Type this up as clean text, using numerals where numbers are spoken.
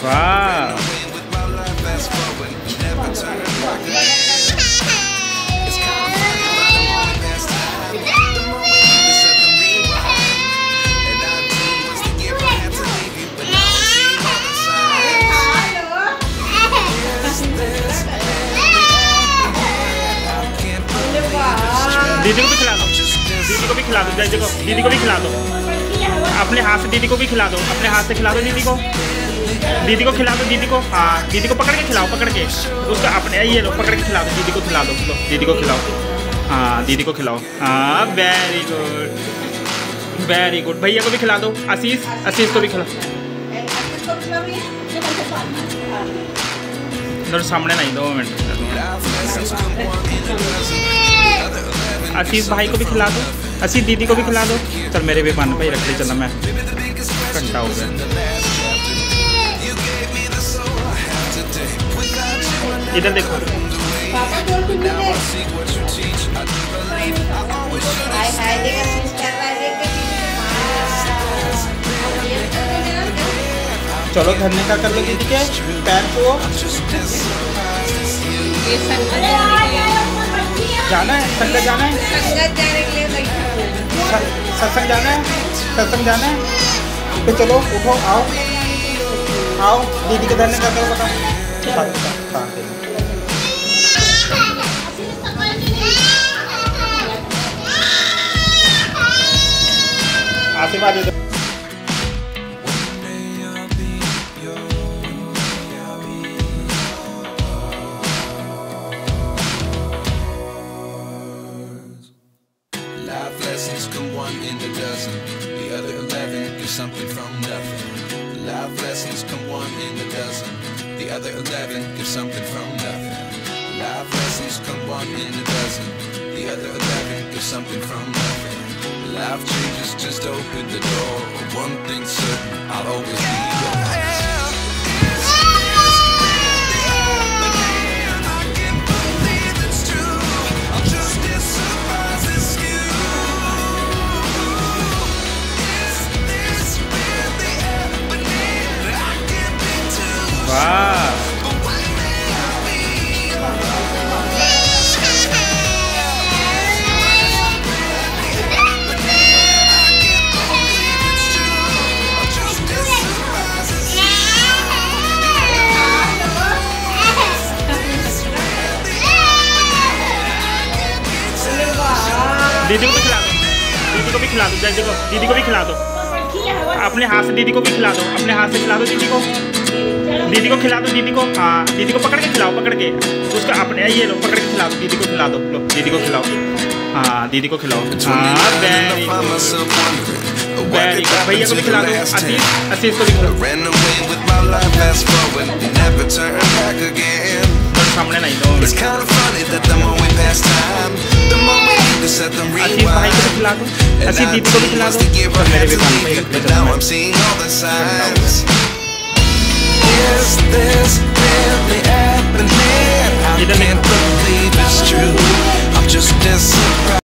वाह दीदी को भी खिला दो, दीदी को भी खिला दो, दीदी को भी खिला दो, अपने हाथ से दीदी को भी खिला दो, अपने हाथ से खिला दो दीदी को खिला दो दीदी को। हाँ दीदी को पकड़ के खिलाओ, पकड़ के उसको अपने ये लो पकड़ के खिला दो, दीदी को खिला दो, दीदी को खिलाओ। हाँ दीदी को खिलाओ। हाँ वेरी गुड वेरी गुड। भैया को भी खिला दो, आशीष को भी खिलाओ। सामने नहीं, 2 मिनट। आशीष भाई को भी खिला दो, आशीष दीदी को भी खिला दो। चल मेरे भी पान भाई रख ले, चला मैं घंटा हो गया। इधर देखो चलो धरने का कर लो दीदी के पैर को। जाना है संगत, जाना है संगत जाने के लिए, सत्संग जाना है, सत्संग जाना है। तो चलो उठो, आओ आओ दीदी के धरने का करो। बताओ आशीर्वाद दे दो। Lessons come 1 in a dozen, the other 11 get something from nothing. Life lessons come 1 in a dozen, the other 11 get something from nothing. Life lessons come 1 in a dozen, the other 11 get something from nothing. Life changes just open the door, one thing's certain, I'll always be yours. दीदी को भी खिला दो, दीदी को भी खिला दो, दीदी को भी खिला दो, अपने हाथ से दीदी को भी खिला दो, अपने हाथ से खिला दो दीदी को खिला दो दीदी को। हाँ दीदी को पकड़ के खिलाओ, पकड़ के उसका अपने ये लो पकड़ के खिला दो, दीदी को खिला दो, लो दीदी को खिलाओ। हाँ दीदी को खिलाओ। हाँ वेरी गुड वेरी गुड। भैया को भी खिला दो, आशीष को भी खिलाओ। सामने नहीं, 2 मिनट। आशीष भाई को भी खिला दो, आशीष दीदी को भी खिला दो। मेरे भी पान भाई रख ले, चलो मैं इधर देखो।